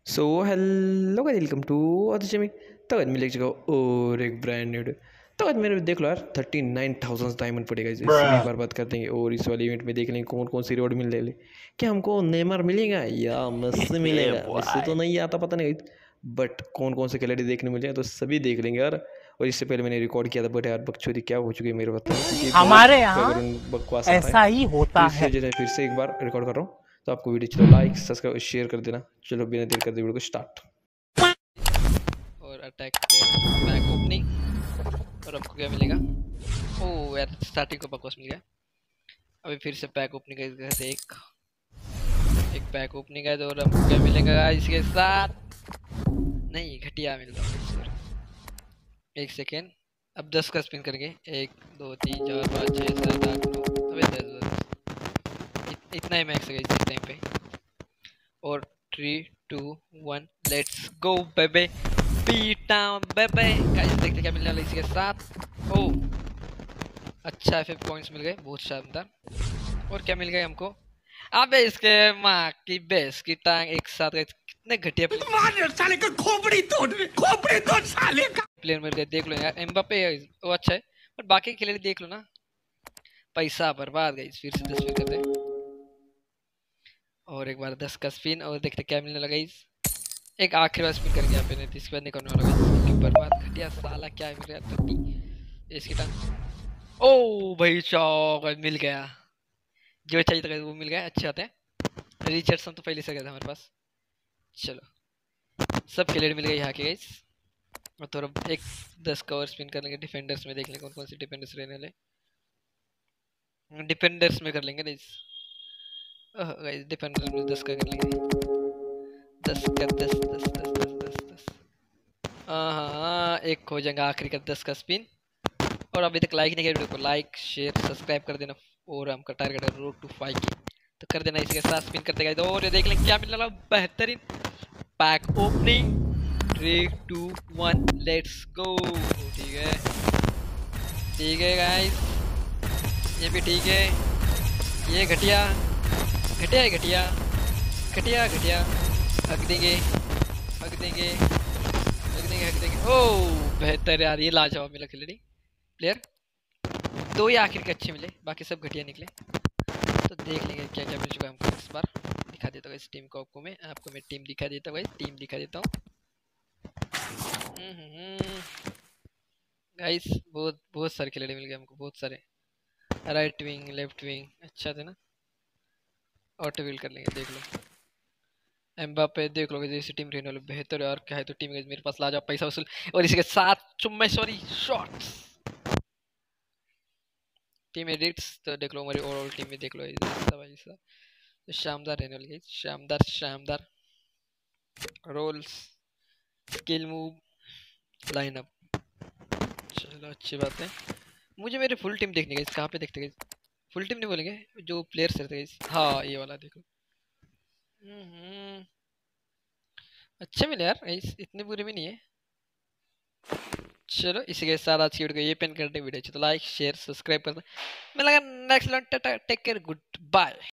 So hello guys, welcome to other तो आज मिलेगा और एक ब्रांड न्यू। तो आज मेरे देख लो यार 39,000 डायमंड पड़ेगा, इसे भी बर्बाद कर देंगे। और इस वाले इवेंट में देख लेंगे कौन कौन सी रिवॉर्ड मिल रही है। क्या हमको नेमार मिलेगा या मेसी मिलेगा? मेसी तो नहीं आता, पता नहीं, बट कौन कौन से खिलाड़ी देखने मिलेगा तो सभी देख लेंगे यार। और इससे पहले मैंने रिकॉर्ड किया था, बट यार बकचोदी क्या हो चुकी है मेरे पता नहीं, क्योंकि हमारे यहाँ बकवास आता ऐसा है। ही तो होता इससे है। जो है फिर से एक बार रिकॉर्ड कर रहा हूँ। तो आपको वीडियो चलो लाइक सब्सक्राइब शेयर कर देना। चलो बिना देर कर दे वीडियो को स्टार्ट। और अटैक प्लेयर पैक ओपनिंग। और हमको क्या मिलेगा? ओह यार, स्टार्टिंग को बकवास मिल गया। अभी फिर से पैक ओपनिंग का से एक पैक ओपनिंग है। तो और हमको क्या मिलेगा इसके साथ? नहीं, घटिया मिल रहा है। एक सेकेंड, अब 10 का स्पिन करेंगे। 1 2 3 4 5 6 7 8 9। अबे 10 इतना ही मैक्स है इस टाइम पे। और 3 2 1 लेट्स गो बेबे, बीट डाउन बेबे। गाइस देखते क्या मिलने वाला है इसके साथ। ओह अच्छा, 5 पॉइंट्स मिल गए, बहुत शानदार। और क्या मिल गया हमको? अबे इसके माँ की बेस की टांग एक साथ गए। कितने घटिया साले का खोपड़ी तोड़ साले का। प्लेयर मिल गए। देख लो यार, एम्बापे वो अच्छा है, पर बाकी खिलाड़ी देख लो ना, पैसा बर्बाद गई। फिर से 10 करते हैं और एक बार 10 का स्पिन। और देखते क्या मिलने लगा इस एक आखिरी बार स्पिन करके यहाँ पे नहीं, इसके बाद नहीं करने वाला गाइस। बर्बाद घटिया साला, क्या मिल रहा है? 30 इसकी टांग। ओ भाई चौक मिल गया, जो चाहिए था वो मिल गया। अच्छे आते हैं। रिचर्डसन तो पहले से गया था हमारे पास। चलो सब खिलाड़ी मिल गए यहाँ के गाइस। और थोड़ा एक 10 का और स्पिन कर लेंगे। डिफेंडर्स में देख लेंगे कौन कौन सी डिफेंडर्स रहने वाले। डिफेंडर्स में कर लेंगे गाइस। गाइस डिफेंडर्स में 10 का कर लेंगे। 10 का 10 10 10 10 10 10। हाँ, एक हो जाएगा आखिरी का 10 का स्पिन। और अभी तक लाइक नहीं किया वीडियो को, लाइक शेयर सब्सक्राइब कर देना। और हमका टारगेट है रोड टू 5 की, तो कर देना। इसके साथ स्पिन करते गए और ये देख लें क्या मिल रहा है। बेहतरीन पैक ओपनिंग। 3 2 1 let's go. ठीक है, ठीक है गाइस, ये भी ठीक है। ये घटिया घटिया है, घटिया घटिया घटिया। हक देंगे हक देंगे हक देंगे हक देंगे। ओह बेहतर यार, ये लाजवाब मिला खिलाड़ी प्लेयर। दो ही आखिर के अच्छे मिले, बाकी सब घटिया निकले। तो देख लेंगे क्या क्या मिल चुका है हमको इस बार। दिखा देता हूँ इस टीम को आपको मैं टीम दिखा देता हूँ, टीम दिखा देता हूँ गाइस। बहुत बहुत सारे खिलाड़ी मिल गए हमको, बहुत सारे। राइट विंग लेफ्ट विंग अच्छा थे ना। ऑटो विल कर लेंगे। देख लो एम्बापे, देख लो जैसी टीम रहने वाली बेहतर है। और क्या है तो टीम मेरे पास ला जाओ, पैसा वसूल। और इसके साथ चुम्मे सॉरी शॉट्स टीम एडिट्स। तो देख लो हमारी ओवरऑल टीम में देख लो ऐसा तो शानदार रहने वाली है। शानदार शानदार रोल्स, स्किल मूव, लाइनअप। चलो अच्छी बात है। मुझे मेरे फुल टीम देखने गई, कहाँ पे देखते गए? फुल टीम नहीं बोलेंगे, जो प्लेयर्स रहते गए। हाँ ये वाला देखो। अच्छे मिले यार, इतने बुरे भी नहीं है। चलो इसी के साथ आज की वीडियो को ये पेन करते वीडियो तो लाइक शेयर सब्सक्राइब करना। मैं लगा next take care, good bye.